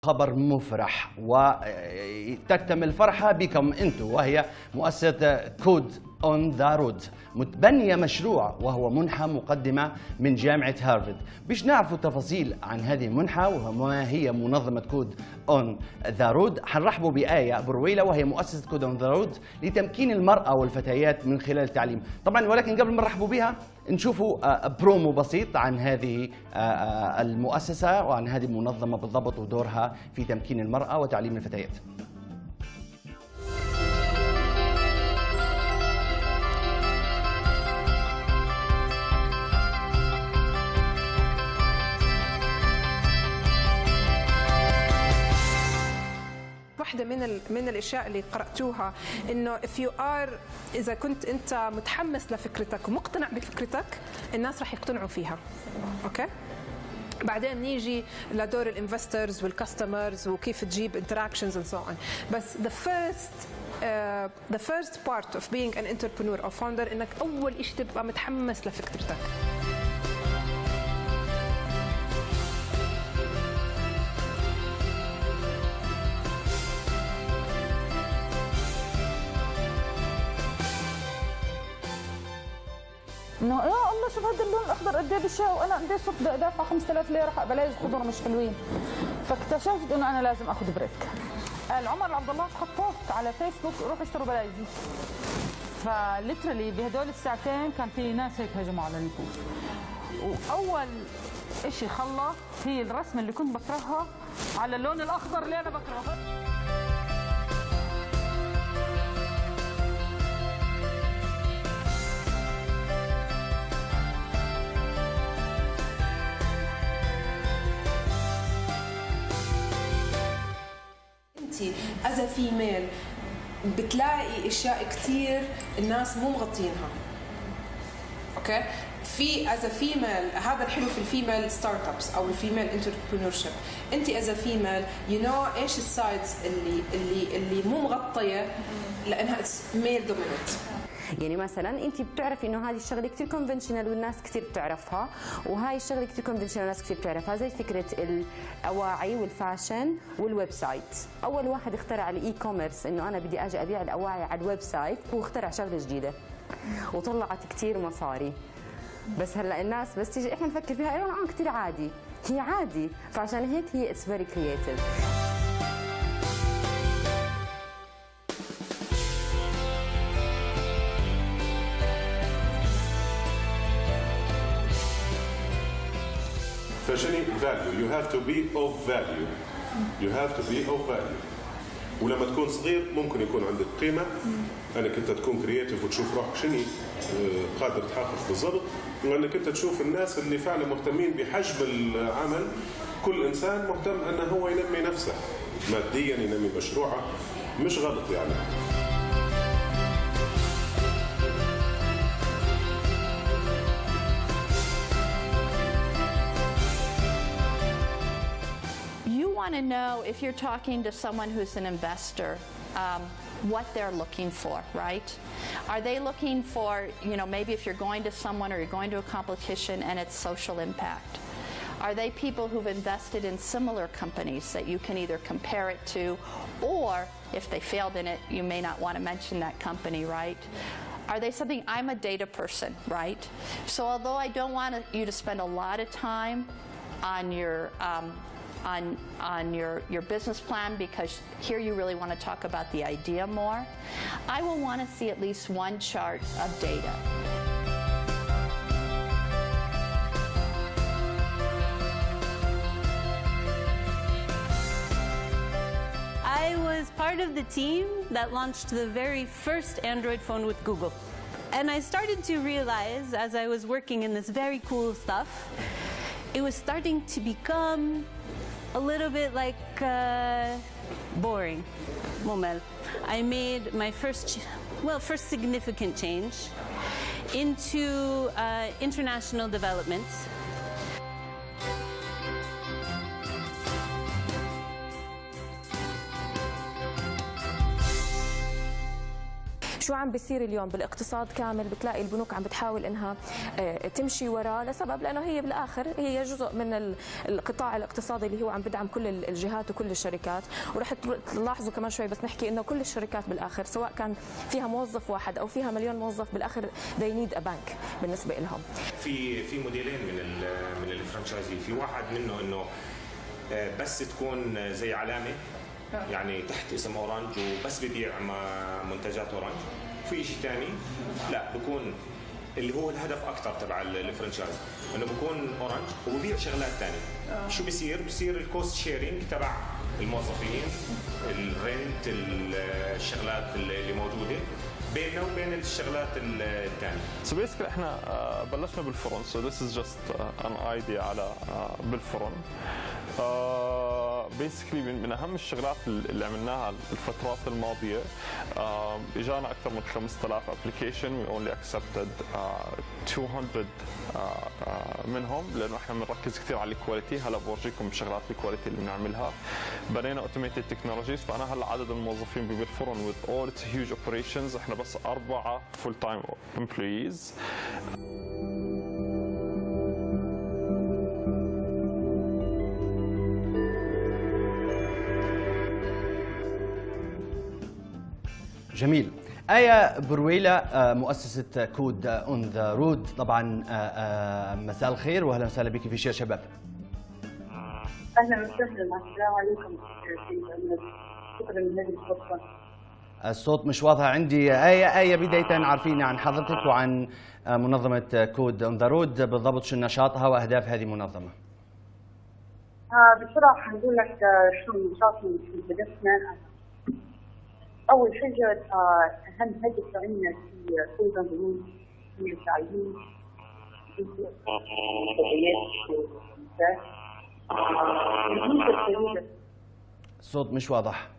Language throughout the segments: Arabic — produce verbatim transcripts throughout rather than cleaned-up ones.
خبر مفرح وتكتمل فرحة بكم أنتم، وهي مؤسسة كود اون ذا رود متبنية مشروع وهو منحة مقدمة من جامعة هارفارد. باش نعرفوا التفاصيل عن هذه المنحة وما هي منظمة كود اون ذا رود، حنرحبوا بآية برويلة وهي مؤسسة كود اون ذا رود لتمكين المرأة والفتيات من خلال التعليم. طبعا ولكن قبل ما نرحبوا بها نشوفوا برومو بسيط عن هذه المؤسسة وعن هذه المنظمة بالضبط ودورها في تمكين المرأة وتعليم الفتيات. واحدة من ال من الاشياء اللي قراتوها انه if you are اذا كنت انت متحمس لفكرتك ومقتنع بفكرتك الناس راح يقتنعوا فيها. اوكي؟ بعدين نيجي لدور الانفسترز والكاستمرز وكيف تجيب interactions and so on. بس the first uh, the first part of being an entrepreneur or founder انك اول شيء تبقى متحمس لفكرتك. انه يا الله شوف هذا اللون الاخضر قد ايه بشع وانا قد ايه صرت بدي ادافع خمسة آلاف ليره حق بلايز خضر مش حلوين. فاكتشفت انه انا لازم اخذ بريك. قال عمر عبد الله حط بوست على فيسبوك روحوا اشتروا بلايزي. فليترلي بهدول الساعتين كان في ناس هيك هجموا على البوست. واول شيء خلى هي الرسمه اللي كنت بكرهها على اللون الاخضر اللي انا بكرهه. as a female بتلاقي اشياء كثير الناس مو مغطينها. اوكي؟ في as a female هذا الحلو في الفيميل ستارت ابس او الفيميل انتربرينور شيب، انت as a female you know ايش السايدز اللي اللي اللي مو مغطيه لانها ميل دوميننت. يعني مثلا انت بتعرفي انه هذه الشغله كثير كونفنشنال والناس كثير بتعرفها، وهاي الشغله كثير كونفنشنال والناس كثير بتعرفها، زي فكره الاواعي والفاشن والويب سايت. اول واحد اخترع الاي كوميرس انه انا بدي اجي ابيع الاواعي على الويب سايت، هو اخترع شغله جديده وطلعت كثير مصاري. بس هلا الناس بس تيجي احنا نفكر فيها ايوه اه كثير عادي، هي عادي، فعشان هيك هي اتس فيري كرييتيف. فشني value you have to be of value you have to be of value. ولما تكون صغير ممكن يكون عندك قيمه انك انت تكون كرييتيف وتشوف روحك شنو قادر تحقق بالضبط، وانك انت تشوف الناس اللي فعلا مهتمين بحجم العمل. كل انسان مهتم انه هو ينمي نفسه ماديا، ينمي مشروعه، مش غلط يعني. want to know if you're talking to someone who's an investor, um, what they're looking for, right? Are they looking for, you know, maybe if you're going to someone or you're going to a competition and it's social impact? Are they people who've invested in similar companies that you can either compare it to, or if they failed in it, you may not want to mention that company, right? Are they something, I'm a data person, right? So although I don't want you to spend a lot of time on your um, On, on your, your business plan, because here you really want to talk about the idea more, I will want to see at least one chart of data. I was part of the team that launched the very first Android phone with Google. And I started to realize, as I was working in this very cool stuff, it was starting to become a little bit like uh, boring, ممل. I made my first, well, first significant change into uh, international development. شو عم بيصير اليوم بالاقتصاد كامل؟ بتلاقي البنوك عم بتحاول انها تمشي وراه لسبب لانه هي بالاخر هي جزء من القطاع الاقتصادي اللي هو عم بدعم كل الجهات وكل الشركات. ورح تلاحظوا كمان شوي بس نحكي انه كل الشركات بالاخر سواء كان فيها موظف واحد او فيها مليون موظف بالاخر they need a bank بالنسبه لهم. في في موديلين من ال من الفرنشايزي، في واحد منه انه بس تكون زي علامه يعني تحت اسم اورانج وبس ببيع منتجات اورانج. في شيء ثاني لا بكون اللي هو الهدف اكثر تبع الفرنشايز انه بكون اورانج وببيع شغلات ثانيه. شو بيصير؟ بيصير الكوست شيرنج تبع الموظفين، الرنت، الشغلات اللي موجوده بيننا وبين الشغلات الثانيه. So basically احنا بلشنا بالفرن. So this is just an idea على بالفرن. بيسكلي من اهم الشغلات اللي عملناها الفترات الماضيه اجانا اكثر من خمسة آلاف ابلكيشن. وي اونلي اكسبتد مئتين منهم لانه احنا بنركز كثير على الكواليتي. هلا بورجيكم شغلات الكواليتي اللي بنعملها. بنينا اوتوميتد تكنولوجيز. فانا هلا عدد الموظفين بالفرن with all its huge operations احنا بس اربعه فول تايم امبلويز. جميل. آية برويلة مؤسسة كود اون ذا رود، طبعا مساء الخير واهلا وسهلا بك في شير شباب. اهلا وسهلا، السلام عليكم. شكرا لهذه الفرصة. الصوت مش واضح عندي. آية آية بداية عارفين عن حضرتك وعن منظمة كود اون ذا رود بالضبط، شو نشاطها واهداف هذه المنظمة؟ آه بصراحة نقول لك شو نشاطنا في هدفنا. أول حاجة أهم هدف عندنا في كود اون ذا رود هي التعليم الصوت مش واضح.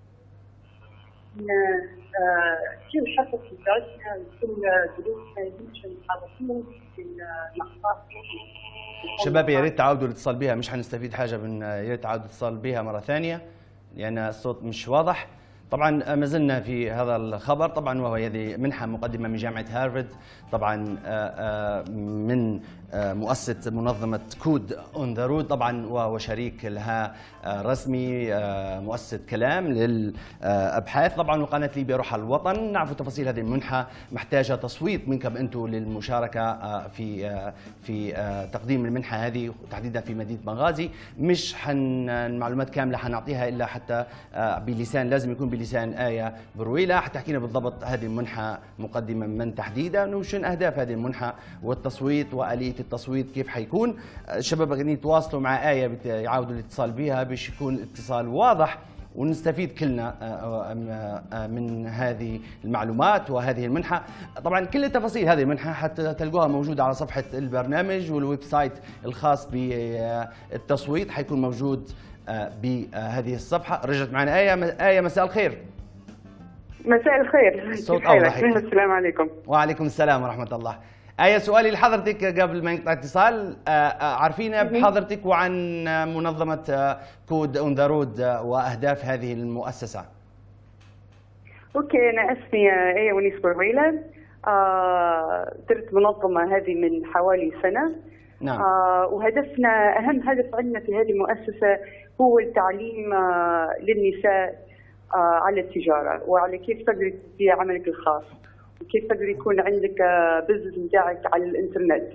كل حفظ بتاعتنا كل دروسنا يمشي محاضرين في المحطات. شباب يا ريت تعودوا الاتصال بها، مش حنستفيد حاجة من يا ريت تعودوا الاتصال بها مرة ثانية لأن الصوت مش واضح. طبعا ما زلنا في هذا الخبر طبعا، وهو هذه منحة مقدمة من جامعة هارفارد طبعا من مؤسسة منظمة كود اون ذا رود طبعا، وهو شريك لها رسمي مؤسسة كلام للابحاث طبعا، وقناة ليبيا روح الوطن. نعرف تفاصيل هذه المنحة محتاجة تصويت منكم انتم للمشاركة في في تقديم المنحة هذه تحديدا في مدينة بنغازي. مش حن المعلومات كاملة حنعطيها الا حتى بلسان، لازم يكون بلسان آية برويلة حتى تحكينا بالضبط هذه المنحة مقدمة من تحديدا وشن اهداف هذه المنحة والتصويت والية التصويت كيف حيكون. الشباب قاعدين يتواصلوا مع آية يعاودوا الاتصال بها باش يكون اتصال واضح ونستفيد كلنا من هذه المعلومات وهذه المنحة. طبعا كل التفاصيل هذه المنحة حتى تلقوها موجودة على صفحة البرنامج، والويب سايت الخاص بالتصويت حيكون موجود بهذه الصفحة. رجعت معنا آية. آية مساء الخير. مساء الخير. الصوت أوضح. السلام عليكم. وعليكم السلام ورحمة الله. آية سؤالي لحضرتك قبل ما ينقطع اتصال، عارفين بحضرتك وعن منظمة كود اون ذا رود وأهداف هذه المؤسسة. اوكي، أنا اسمي آية ونيس برويلا. درت منظمة هذه من حوالي سنة. نعم. آه وهدفنا أهم هدف عندنا في هذه المؤسسة هو التعليم آه للنساء آه على التجارة وعلى كيف تقدر تبيع عملك الخاص وكيف تقدر يكون عندك بزنس بتاعك على الانترنت.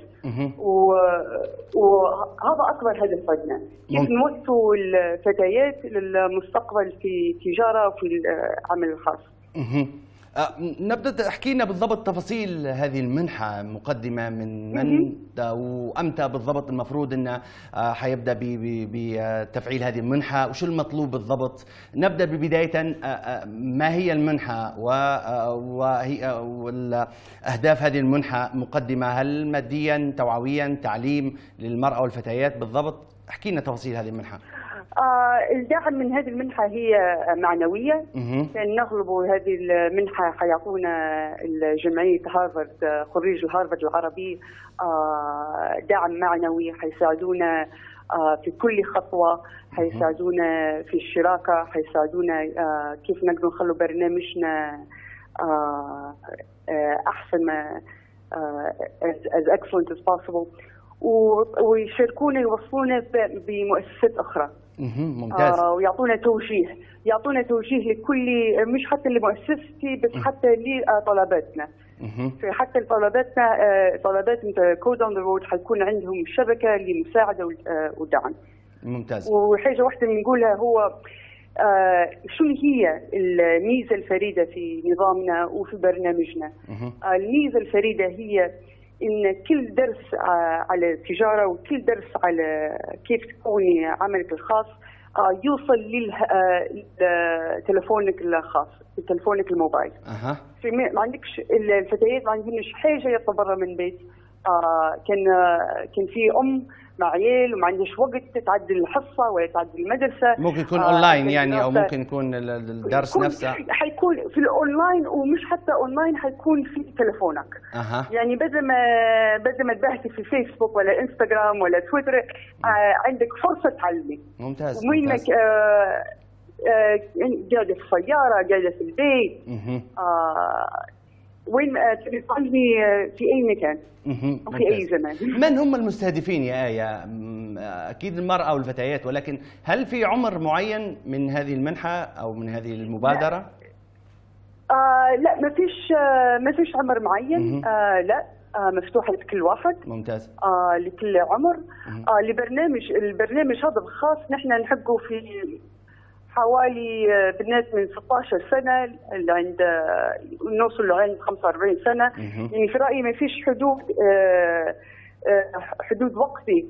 وهذا أكبر هدف عندنا، كيف نوصل الفتيات للمستقبل في التجارة وفي العمل الخاص. نبدأ تحكي لنا بالضبط تفاصيل هذه المنحة مقدمة من من وأمتى بالضبط المفروض أنه حيبدأ بتفعيل هذه المنحة وشو المطلوب بالضبط. نبدأ ببداية ما هي المنحة والأهداف هذه المنحة مقدمة، هل ماديا توعويا تعليم للمرأة والفتيات بالضبط؟ احكي لنا تفاصيل هذه المنحة. آه الدعم من هذه المنحة هي معنوية، لأن نغلب هذه المنحة حيعطونا الجمعية هارفارد خريج الهارفارد العربي آه دعم معنوي، حيساعدونا آه في كل خطوة، حيساعدونا في الشراكة، حيساعدونا آه كيف نقدر نخلوا برنامجنا احسن ما as excellent as possible، ويشاركونا يوصلونا بمؤسسات اخرى. ممتاز. آه ويعطونا توجيه، يعطونا توجيه لكل، مش حتى لمؤسستي بس حتى لطلباتنا. في حتى طلباتنا طلبات كود اون ذا رود حيكون عندهم شبكه لمساعده ودعم. ممتاز. وحاجه واحده بنقولها هو آه شو هي الميزه الفريده في نظامنا وفي برنامجنا؟ آه الميزه الفريده هي ان كل درس آه على التجاره وكل درس على كيف تكوني عملك الخاص آه يوصل لتلفونك الخاص، تلفونك الموبايل. اها. في ما عندكش الفتيات ما عندهمش حاجه يطلع برا من البيت. آه كان آه كان في ام مع عيال وما عندهاش وقت تعدل الحصه ولا تعدل المدرسه. ممكن يكون آه اونلاين يعني، او ممكن يكون الدرس نفسه حيكون في الاونلاين، ومش حتى اونلاين حيكون في تلفونك. أه. يعني بدل ما بدل ما تبحثي في فيسبوك ولا انستغرام ولا تويتر آه عندك فرصه تعلمي. ممتاز. وينك آه آه قاعده في السياره، قاعده في البيت. آه وين تبي تعلمي في اي مكان وفي اي زمان. من هم المستهدفين يا آية؟ اكيد المرأة والفتيات، ولكن هل في عمر معين من هذه المنحة او من هذه المبادرة؟ آه لا ما فيش آه ما فيش عمر معين. آه لا آه مفتوحة لكل واحد. ممتاز. آه لكل عمر. آه لبرنامج البرنامج هذا الخاص نحن نحقه في حوالي بنات من ستة عشر سنه اللي عند نوصل لعند خمسة وأربعين سنه. يعني في رايي ما فيش حدود حدود وقتي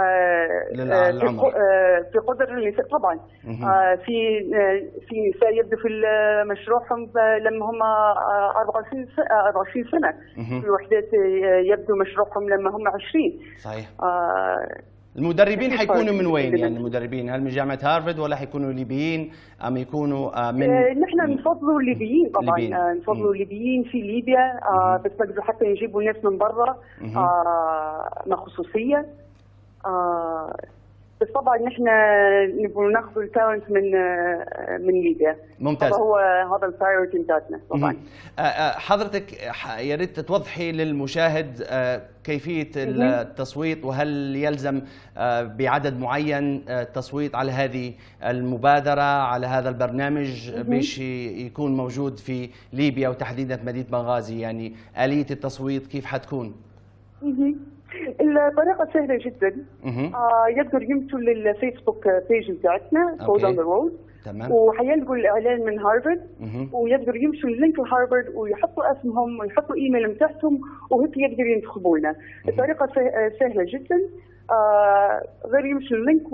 في قدر النساء. طبعا في في نساء يبدو في مشروعهم لما هم أربعة وعشرين سنه، في وحدات يبدو مشروعهم لما هم عشرين. صحيح. المدربين حيكونوا من وين يعني المدربين؟ هل من جامعة هارفارد ولا حيكونوا ليبيين أم يكونوا من؟ آه نحن نفضلوا ليبيين طبعا. ليبيين. آه نفضلوا ليبيين في ليبيا. آه بس نقدروا حتى نجيبوا ناس من برا آه مع خصوصية. آه بس طبعا نحن نبغوا ناخذوا التالنت من آه من ليبيا. ممتاز. هو هذا البرايورتي بتاعتنا طبعا. حضرتك يا ريت توضحي للمشاهد كيفية التصويت، وهل يلزم بعدد معين التصويت على هذه المبادرة، على هذا البرنامج باش يكون موجود في ليبيا وتحديدا مدينة بنغازي؟ يعني آلية التصويت كيف حتكون؟ الطريقة سهلة جدا. آه يقدر يمشوا للفيسبوك بيج بتاعتنا كود اون ذا رود، وحيلقوا الاعلان من هارفارد، ويقدروا يمشوا اللينك لهارفارد ويحطوا اسمهم ويحطوا ايميل بتاعهم وهيك يقدروا ينتخبوا لنا. الطريقة سهلة جدا. آه غير يمشوا اللينك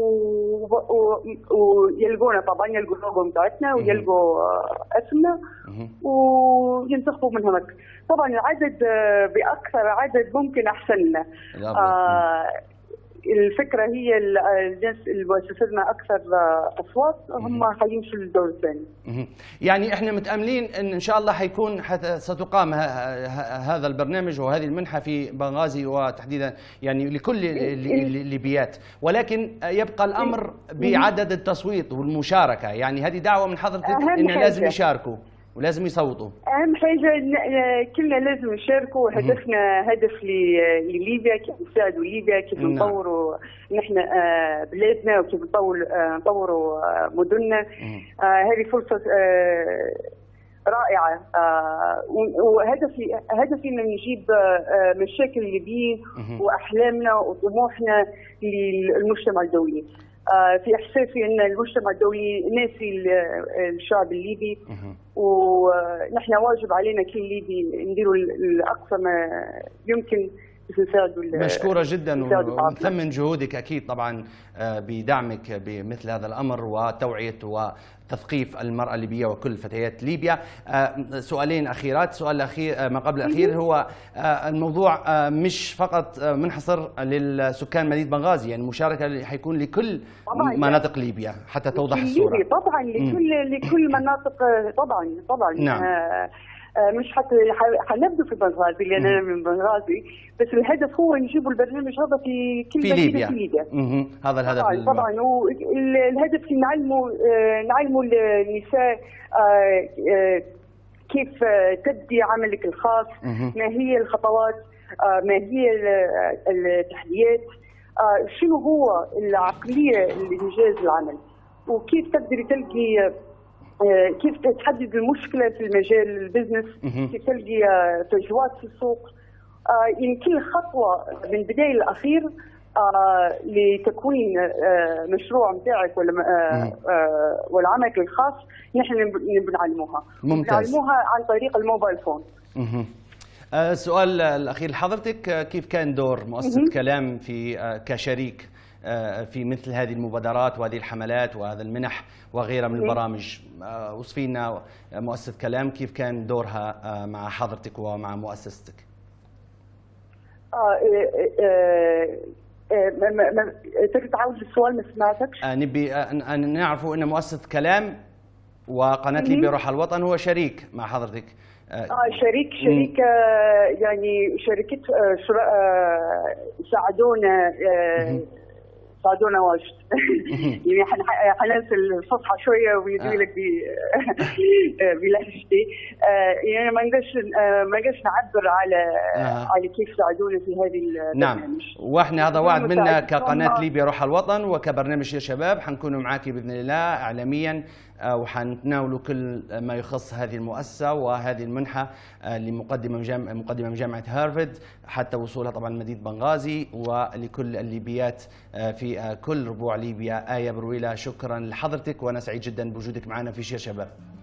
ويلقونا طبعا، يلقوا اللوجو بتاعتنا ويلقوا اسمنا وينتخبوا من هناك. طبعا العدد باكثر عدد ممكن احسن لنا. آه الفكره هي الناس اللي مؤسستنا اكثر اصوات هم حيمشوا للدور الثاني. يعني احنا متاملين ان ان شاء الله حيكون حتى ستقام هذا البرنامج وهذه المنحه في بنغازي وتحديدا يعني لكل الليبيات، ولكن يبقى الامر بعدد التصويت والمشاركه. يعني هذه دعوه من حضرتك ان لازم يشاركوا ولازم يصوتوا. اهم حاجه كلنا لازم نشاركوا. هدفنا هدف لليبيا، كيف نساعدوا ليبيا، كيف نطوروا نحن بلادنا، وكيف نطوروا نطوروا مدننا. هذه فرصه رائعه. وهدفي هدفي ان نجيب مشاكل الليبيين واحلامنا وطموحنا للمجتمع الدولي. في احساسي ان المجتمع الدولي ناسي الشعب الليبي، ونحن واجب علينا كل ليبي نديروا الاقصى ما يمكن نساعدوا. مشكورة جدا ونثمن جهودك اكيد طبعا بدعمك بمثل هذا الامر وتوعية وتثقيف المرأة الليبية وكل فتيات ليبيا. سؤالين اخيرات. السؤال الاخير ما قبل الاخير هو الموضوع مش فقط منحصر للسكان مدينة بنغازي، يعني المشاركة حيكون لكل مناطق ليبيا حتى توضح الصورة. طبعا لكل لكل مناطق طبعا طبعا. نعم. مش حتى حنبدو في بنغازي لان انا من بنغازي، بس الهدف هو نجيبوا البرنامج هذا في كل في ليبيا. في ليبيا. اها هذا الهدف. طبعا طبعا. والهدف نعلموا نعلموا النساء كيف تبدي عملك الخاص، ما هي الخطوات، ما هي التحديات، شنو هو العقلية لإنجاز العمل، وكيف تقدري تلقي كيف تحدد المشكلة في المجال البزنس، كيف تلقي فجوات في السوق. يعني كل خطوة من البداية للأخير لتكوين مشروع متاعك ولا ولا عملك الخاص نحن بنعلموها. ممتاز. بنعلموها عن طريق الموبايل فون. السؤال الأخير لحضرتك، كيف كان دور مؤسسة كلام في كشريك في مثل هذه المبادرات وهذه الحملات وهذا المنح وغيرها من البرامج؟ وصفي لنا مؤسسة كلام كيف كان دورها مع حضرتك ومع مؤسستك. اه تقدر تعاود السؤال؟ ما سمعتكش. نبي أن نعرفوا أن مؤسسة كلام وقناة ليبيا روح الوطن هو شريك مع حضرتك. اه شريك شريك آه يعني شركة آه ساعدونا آه ساعدونا واجد. يعني حننسى الفصحى شويه ويدوي لك بلهجتي. يعني ما نقدرش ما نقدرش نعبر على آه. على كيف ساعدونا في هذه البرنامج. نعم، واحنا هذا وعد منا كقناه ليبيا روح الوطن وكبرنامج شير شباب، حنكونوا معاكي باذن الله اعلاميا وحنتناولوا كل ما يخص هذه المؤسسه وهذه المنحه اللي مقدمه من مقدمه من جامعه هارفارد حتى وصولها طبعا لمدينه بنغازي ولكل الليبيات في كل ربوع ليبيا. آية برويلة، شكرا لحضرتك وانا سعيد جدا بوجودك معنا في شير شباب.